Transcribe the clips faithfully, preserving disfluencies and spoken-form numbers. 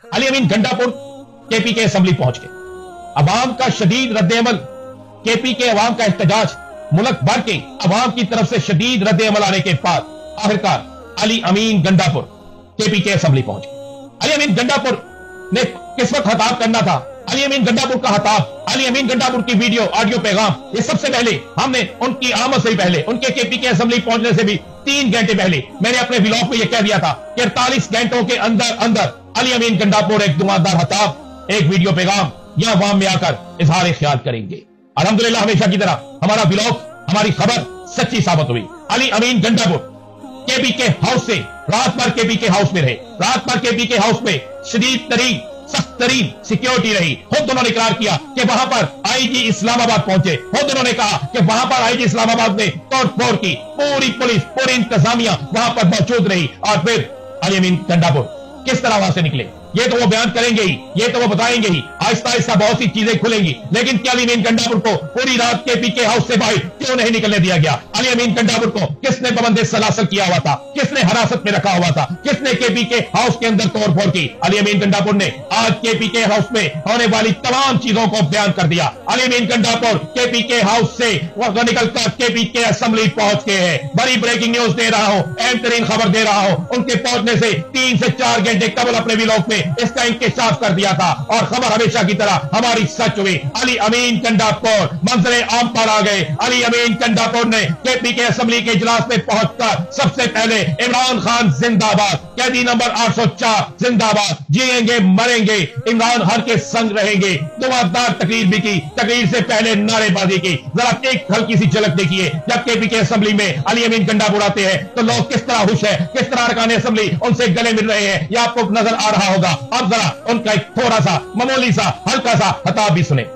Ali Amin Gandapur KP के assembly पहुंच गए। अवाम का शदीद रद्द-ए-अमल, केपी के अवाम का एहतजाज, मुल्क भर के अवाम की तरफ से शदीद रद्द-ए-अमल आने के बाद आखिरकार अली अमीन गंडापुर केपी के असम्बली पहुंच गए। अली अमीन गंडापुर ने किस वक्त खिताब करना था, अली अमीन गंडापुर का खिताब, अली अमीन गंडापुर की वीडियो ऑडियो पैगाम, ये सबसे पहले हमने उनकी आमद से ही पहले, उनके केपी के असम्बली पहुंचने से भी तीन घंटे पहले मैंने अपने व्लॉग में यह कह दिया था कि अड़तालीस घंटों के अंदर अंदर अली अमीन गंडापुर एक दुआदार खिताब, एक वीडियो पैगाम या अवाम में आकर इजहार ख्याल करेंगे। अल्हम्दुलिल्लाह हमेशा की तरह हमारा व्लॉग, हमारी खबर सच्ची साबित हुई। अली अमीन गंडापुर केपी के हाउस से रात भर केपी के हाउस में रहे, रात भर केपी के हाउस में शदीद तरीन सख्त तरीन सिक्योरिटी रही। खुद उन्होंने इकरार किया कि वहां पर आईजी इस्लामाबाद पहुंचे, खुद उन्होंने कहा कि वहां पर आईजी इस्लामाबाद ने तोड़ फोड़ की, पूरी पुलिस पूरी इंतजामिया वहां पर मौजूद रही। और फिर अली अमीन गंडापुर किस तरह वहां से निकले ये तो वो बयान करेंगे ही, ये तो वो बताएंगे ही। आहिस्ता आहिस्ता बहुत सी चीजें खुलेंगी, लेकिन क्या अली अमीन गंडापुर को पूरी रात केपी के हाउस से बाहर क्यों नहीं निकलने दिया गया? अली अमीन गंडापुर को किसने पाबंद सलासल किया हुआ था, किसने हिरासत में रखा हुआ था, किसने केपी के हाउस के अंदर तोड़फोड़ की? अली अमीन गंडापुर ने आज केपी के हाउस में होने वाली तमाम चीजों को बयान कर दिया। अली अमीन गंडापुर केपी के हाउस से निकलकर केपी के असम्बली पहुंच गए हैं। बड़ी ब्रेकिंग न्यूज दे रहा हूं, अहम तरीन खबर दे रहा हूं। उनके पहुंचने से तीन से चार घंटे कबल अपने व्लॉग में इसका इंकशाफ कर दिया था और खबर हमेशा की तरह हमारी सच हुई। अली अमीन गंडापुर मंजरे आम पर आ गए। अली अमीन गंडापुर ने केपी के असम्बली के इजलास में पहुंचकर सबसे पहले इमरान खान जिंदाबाद, कैदी नंबर आठ सौ चार जिंदाबाद, जिएंगे मरेंगे, इमरान खान के संग रहेंगे, दुआदार तकरीर भी की। तकरीर से पहले नारेबाजी की। जरा एक हल्की सी झलक देखिए, जब केपी के असम्बली में अली अमीन गंडापुर आते हैं तो लोग किस तरह खुश है, किस तरह अरकान असम्बली उनसे गले मिल रहे हैं, यह आपको नजर आ रहा होगा। अब जरा उनका एक थोड़ा सा मामूली सा हल्का सा खिताब भी सुने।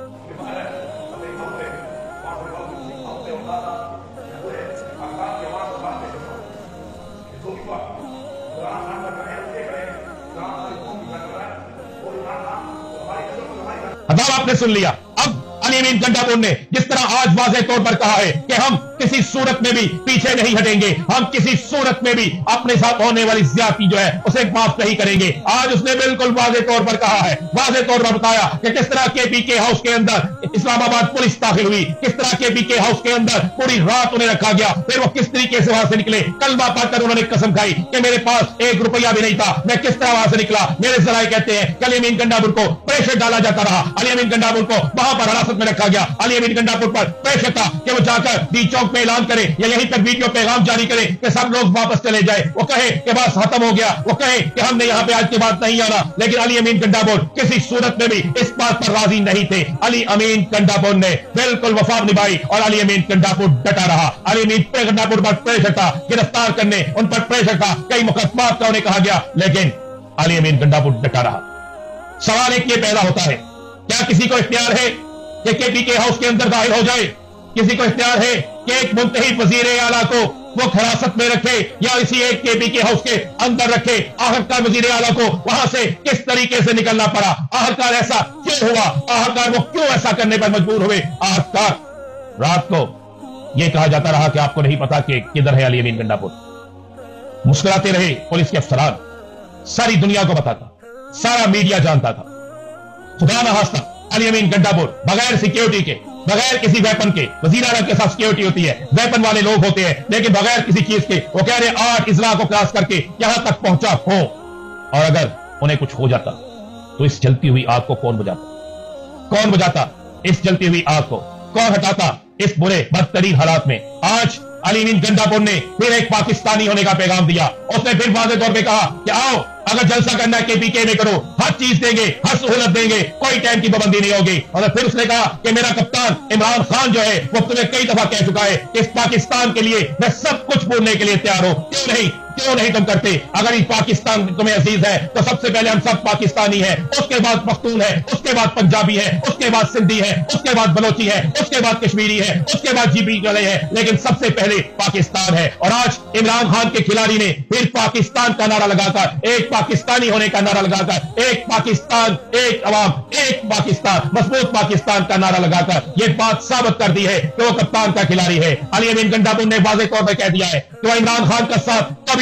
खिताब आपने सुन लिया। अब अली अमीन गंडापुर ने जिस तरह आज वाज़ेह तौर पर कहा है कि हम किसी सूरत में भी पीछे नहीं हटेंगे, हम किसी सूरत में भी अपने साथ होने वाली ज्यादती जो है उसे माफ नहीं करेंगे। आज उसने बिल्कुल वाज़ेह तौर पर कहा है, वाज़ेह तौर पर बताया कि किस तरह केपी के हाउस के अंदर इस्लामाबाद पुलिस दाखिल हुई, किस तरह केपी के हाउस के अंदर पूरी रात उन्हें रखा गया, फिर वो किस तरीके से वहां से निकले। कलमा पढ़कर उन्होंने कसम खाई कि मेरे पास एक रुपया भी नहीं था, मैं किस तरह वहां से निकला। मेरे जराए कहते हैं कि अली अमीन गंडापुर को प्रेशर डाला जाता रहा, अली अमीन गंडापुर को वहां पर हिरासत में रखा गया। अली अमीन गंडापुर पर प्रेशर था कि वो जाकर डी चौक पे ऐलान करे या यहीं पर वीडियो पैगाम जारी करे कि सब लोग वापस चले जाए, वो कहे कि बस खत्म हो गया, वो कहे कि हमने यहाँ पे आज के बाद नहीं आना। लेकिन अली अमीन गंडापुर किसी सूरत में भी इस बात पर राजी नहीं थे। अली अमीन गंडापुर ने बिल्कुल वफा निभाई और अली अमीन गंडापुर डटा रहा। अली अमीन गंडापुर पर प्रेशर था, गिरफ्तार करने उन पर प्रेशर था, कई मुकदमात का उन्हें कहा गया, लेकिन अली अमीन गंडापुर डटा रहा। सवाल एक ये पैदा होता है, क्या किसी को इख्तियार है कि केपी के हाउस के अंदर दाखिल हो जाए? किसी को इख्तियार है कि एक मुंतहिब वजीर आला को वो हिरासत में रखे या इसी एक केपी के हाउस के अंदर रखे? आखिरकार वजीर आला को वहां से किस तरीके से निकलना पड़ा? आखिरकार ऐसा क्यों हुआ? आखिरकार वो क्यों ऐसा करने पर मजबूर हुए? आखिरकार रात को यह कहा जाता रहा कि आपको नहीं पता कि किधर है अली अमीन गंडापुर। मुस्कुराते रहे पुलिस के अफसरान, सारी दुनिया को पता था, सारा मीडिया जानता था। खुदा न खास्ता अली अमीन गंडापुर बगैर सिक्योरिटी के, बगैर किसी वेपन के, वजीर आला के साथ सिक्योरिटी होती है, वेपन वाले लोग होते हैं, लेकिन बगैर किसी चीज के वो कह रहे आठ इजला को क्रॉस करके यहां तक पहुंचा हो। और अगर उन्हें कुछ हो जाता तो इस जलती हुई आग को कौन बुझाता? कौन बुझाता इस जलती हुई आग को? कौन हटाता इस बुरे बदतरीन हालात में? आज अली अमीन गंडापुर ने फिर एक पाकिस्तानी होने का पैगाम दिया। उसने फिर वाज़ेह तौर पे कहा कि आओ, अगर जलसा करना है केपी के में करो, हर चीज देंगे, हर सहूलत देंगे, कोई टाइम की पाबंदी नहीं होगी। और फिर उसने कहा कि मेरा कप्तान इमरान खान जो है वो तुम्हें कई दफा कह चुका है कि इस पाकिस्तान के लिए मैं सब कुछ बोलने के लिए तैयार हूं। क्यों नहीं क्यों नहीं तुम करते? अगर ये पाकिस्तान तुम्हें अजीज है तो सबसे पहले हम सब पाकिस्तानी है, उसके बाद पख्तून है, उसके बाद पंजाबी है, उसके बाद सिंधी है, उसके बाद बलोची है, उसके बाद कश्मीरी है, उसके बाद जीबी वाले है, लेकिन सबसे पहले पाकिस्तान है। और आज इमरान खान के खिलाड़ी ने फिर पाकिस्तान का नारा लगाकर, एक पाकिस्तानी होने का नारा लगाकर, एक पाकिस्तान एक अवाम एक पाकिस्तान मजबूत पाकिस्तान का नारा लगाकर यह बात साबित कर दी है कि वो कप्तान का खिलाड़ी है। अली अमीन गंडापुर ने वाज़ेह तौर पर कह दिया है कि वो इमरान खान का साथ कभी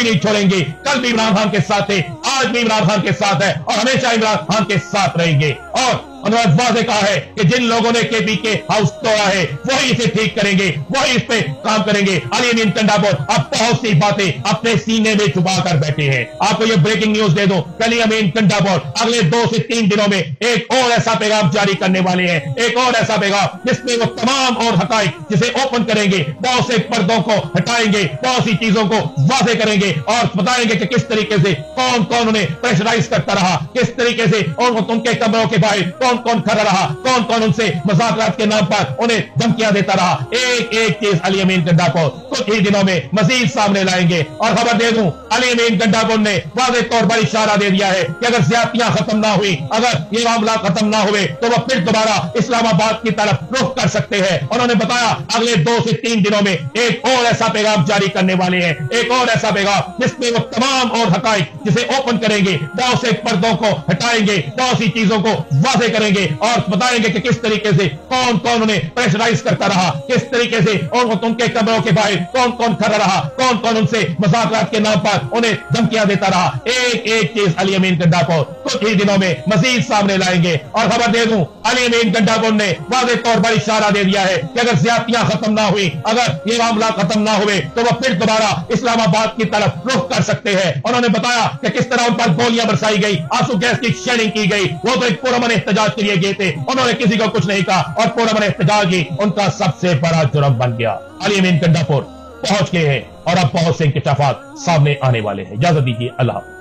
नहीं छोड़ेंगे। कल भी इमरान खान के साथ थे, आज भी इमरान खान के साथ है और हमेशा इमरान खान के साथ रहेंगे। और उन्होंने वाज़ेह कहा है कि जिन लोगों ने के पी के हाउस तोड़ा है वही इसे ठीक करेंगे, वही इस पे काम करेंगे। अली अमीन कंडापुर अब बहुत सी बातें अपने सीने में छुपा कर बैठे हैं। आपको ये ब्रेकिंग न्यूज दे दो, अली अमीन कंडापुर अगले दो से तीन दिनों में एक और ऐसा पैगाम जारी करने वाले हैं, एक और ऐसा पैगाम जिसमें वो तमाम और हकाइक जिसे ओपन करेंगे, बहुत से पर्दों को हटाएंगे, बहुत सी चीजों को वाज़ेह करेंगे और बताएंगे कि किस तरीके से कौन कौन उन्हें प्रेशराइज करता रहा, किस तरीके से उनके कमरों के बाहर कौन कौन खड़ा रहा, कौन कौन उनसे मुज़ाकरात के नाम पर उन्हें धमकियां देता रहा। एक एक चीज अली अमीन कंडापुर कुछ ही दिनों में मजीद सामने लाएंगे। और खबर दे दूं, अली अमीन कंडापुर ने वाज़ेह तौर पर इशारा दे दिया है कि अगर ज्यादतियां खत्म ना हुई, अगर ये मामला खत्म ना हुए तो वह फिर दोबारा इस्लामाबाद की तरफ रुख कर सकते हैं। उन्होंने बताया अगले दो से तीन दिनों में एक और ऐसा पैगाम जारी करने वाले हैं, एक और ऐसा पैगाम जिसमें वो तमाम और हकाइक जिसे ओपन करेंगे, बहुत से पर्दों को हटाएंगे, बहुत सी चीजों को वाज़ेह करेंगे और बताएंगे कि किस तरीके से कौन कौन उन्हें प्रेशराइज करता रहा, किस तरीके से उनके कमरों के बाहर कौन कौन खड़ा रहा, कौन कौन उनसे मुज़ाकरात के नाम पर उन्हें धमकियां देता रहा। एक एक चीज अली अमीन कंडापुर कुछ ही दिनों में मजीद सामने लाएंगे। और खबर दे दूं, अली अमीन कंडापुर ने वाज़ेह तौर पर इशारा दे दिया है कि अगर ज्यादतियां खत्म ना हुई, अगर ये मामला खत्म ना हुए तो वह फिर दोबारा इस्लामाबाद की तरफ रुख कर सकते हैं। उन्होंने बताया कि किस तरह उन पर गोलियां बरसाई गई, आंसू गैस की शेडिंग की गई, वो तो एक पुरअमन एहतजाज के लिए गए थे, उन्होंने किसी को कुछ नहीं कहा और पुरअमन एहतजाज ही उनका सबसे बड़ा जुर्म बन गया। अली अमीन कंडापुर पहुंच गए हैं और अब बहुत से इंकशाफात सामने आने वाले हैं। इजाजत दीजिए, अल्लाह।